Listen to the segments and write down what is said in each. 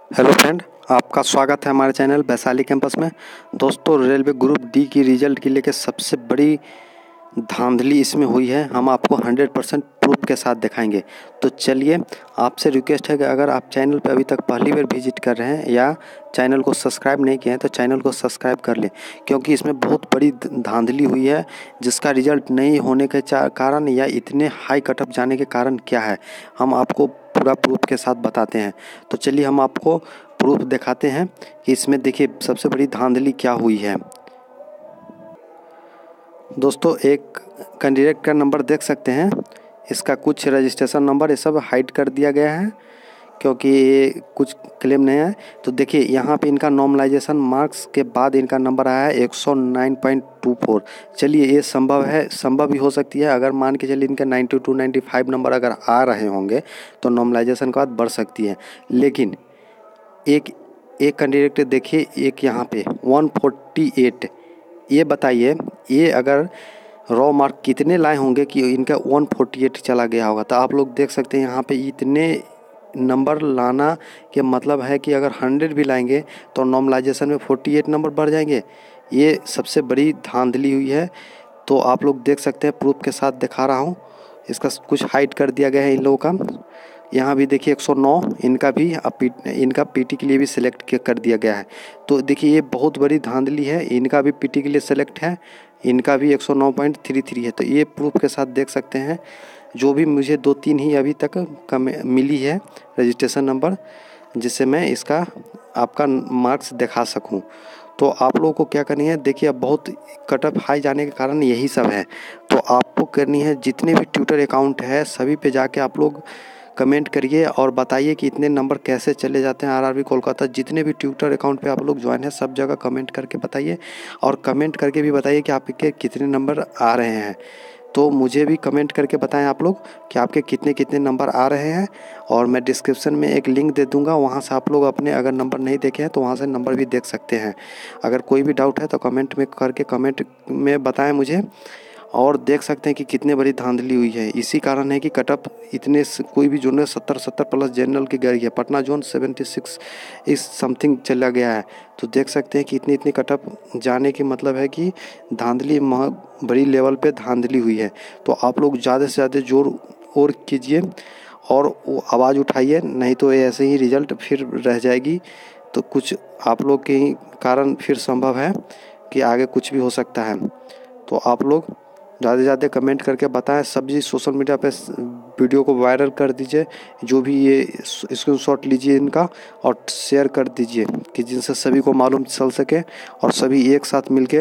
Hello friend, आपका स्वागत है हमारे चैनल वैशाली कैंपस में। दोस्तों, रेलवे ग्रुप डी की रिजल्ट की लेकर सबसे बड़ी धांधली इसमें हुई है। हम आपको 100% प्रूफ के साथ दिखाएंगे। तो चलिए, आपसे रिक्वेस्ट है कि अगर आप चैनल पर अभी तक पहली बार विजिट कर रहे हैं या चैनल को सब्सक्राइब नहीं किए हैं तो चैनल को सब्सक्राइब कर लें, क्योंकि इसमें बहुत बड़ी धांधली हुई है। जिसका रिजल्ट नहीं होने के कारण या इतने हाई कटअप जाने के कारण क्या है, हम आपको पूरा प्रूफ के साथ बताते हैं। तो चलिए, हम आपको प्रूफ दिखाते हैं कि इसमें देखिए सबसे बड़ी धांधली क्या हुई है। दोस्तों, एक कैंडिडेट का नंबर देख सकते हैं। इसका कुछ रजिस्ट्रेशन नंबर ये सब हाइड कर दिया गया है, क्योंकि ये कुछ क्लेम नहीं है। तो देखिए, यहाँ पे इनका नॉर्मलाइजेशन मार्क्स के बाद इनका नंबर आया है 109.24। चलिए, ये संभव भी हो सकती है। अगर मान के चलिए इनका 92 95 नंबर अगर आ रहे होंगे तो नॉर्मलाइजेशन के बाद बढ़ सकती है। लेकिन एक कैंडिडेट देखिए, एक यहाँ पे 148। ये बताइए, ये अगर रॉ मार्क कितने लाए होंगे कि इनका 148 चला गया होगा। तो आप लोग देख सकते हैं यहाँ पे इतने नंबर लाना के मतलब है कि अगर 100 भी लाएंगे तो नॉर्मलाइजेशन में 48 नंबर बढ़ जाएंगे। ये सबसे बड़ी धांधली हुई है। तो आप लोग देख सकते हैं, प्रूफ के साथ दिखा रहा हूँ। इसका कुछ हाइड कर दिया गया है इन लोगों का। यहाँ भी देखिए 109 इनका भी इनका पीटी के लिए भी सिलेक्ट कर दिया गया है। तो देखिए, ये बहुत बड़ी धांधली है। इनका भी पीटी के लिए सिलेक्ट है, इनका भी 109.33 है। तो ये प्रूफ के साथ देख सकते हैं। जो भी मुझे 2-3 ही अभी तक मिली है रजिस्ट्रेशन नंबर, जिससे मैं इसका आपका मार्क्स दिखा सकूं। तो आप लोगों को क्या करनी है, देखिए अब बहुत कटअप हाई जाने के कारण यही सब है। तो आपको करनी है, जितने भी ट्विटर अकाउंट है सभी पे जाके आप लोग कमेंट करिए और बताइए कि इतने नंबर कैसे चले जाते हैं आरआरबी कोलकाता। जितने भी ट्विटर अकाउंट पे आप लोग ज्वाइन है सब जगह कमेंट करके बताइए, और कमेंट करके भी बताइए कि आपके कितने नंबर आ रहे हैं। तो मुझे भी कमेंट करके बताएं आप लोग कि आपके कितने कितने नंबर आ रहे हैं। और मैं डिस्क्रिप्शन में एक लिंक दे दूंगा, वहां से आप लोग अपने अगर नंबर नहीं देखे हैं तो वहां से नंबर भी देख सकते हैं। अगर कोई भी डाउट है तो कमेंट में बताएं मुझे। और देख सकते हैं कि कितने बड़ी धांधली हुई है। इसी कारण है कि कटअप इतने कोई भी जोन में 70 प्लस जनरल की गई है। पटना जोन 76 इस समथिंग चला गया है। तो देख सकते हैं कि इतनी कटअप जाने की मतलब है कि धांधली बड़ी लेवल पे धांधली हुई है। तो आप लोग ज़्यादा से ज़्यादा जोर और कीजिए और वो आवाज़ उठाइए, नहीं तो ऐसे ही रिजल्ट फिर रह जाएगी। तो कुछ आप लोग के ही कारण फिर संभव है कि आगे कुछ भी हो सकता है। तो आप लोग ज़्यादा से ज़्यादा कमेंट करके बताएं। सभी सोशल मीडिया पे वीडियो को वायरल कर दीजिए। जो भी ये स्क्रीनशॉट लीजिए इनका और शेयर कर दीजिए, कि जिनसे सभी को मालूम चल सके और सभी एक साथ मिलके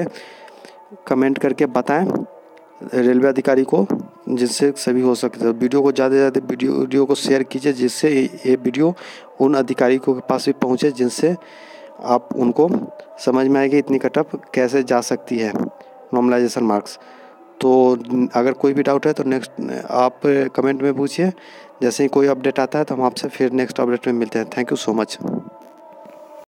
कमेंट करके बताएं रेलवे अधिकारी को, जिससे सभी हो सकते हैं। वीडियो को ज़्यादा से ज़्यादा वीडियो को शेयर कीजिए, जिससे ये वीडियो उन अधिकारियों के पास भी पहुँचे, जिनसे आप उनको समझ में आएगी इतनी कटअप कैसे जा सकती है नॉर्मलाइजेशन मार्क्स। तो अगर कोई भी डाउट है तो नेक्स्ट आप कमेंट में पूछिए। जैसे ही कोई अपडेट आता है तो हम आपसे फिर नेक्स्ट अपडेट में मिलते हैं। Thank you so much.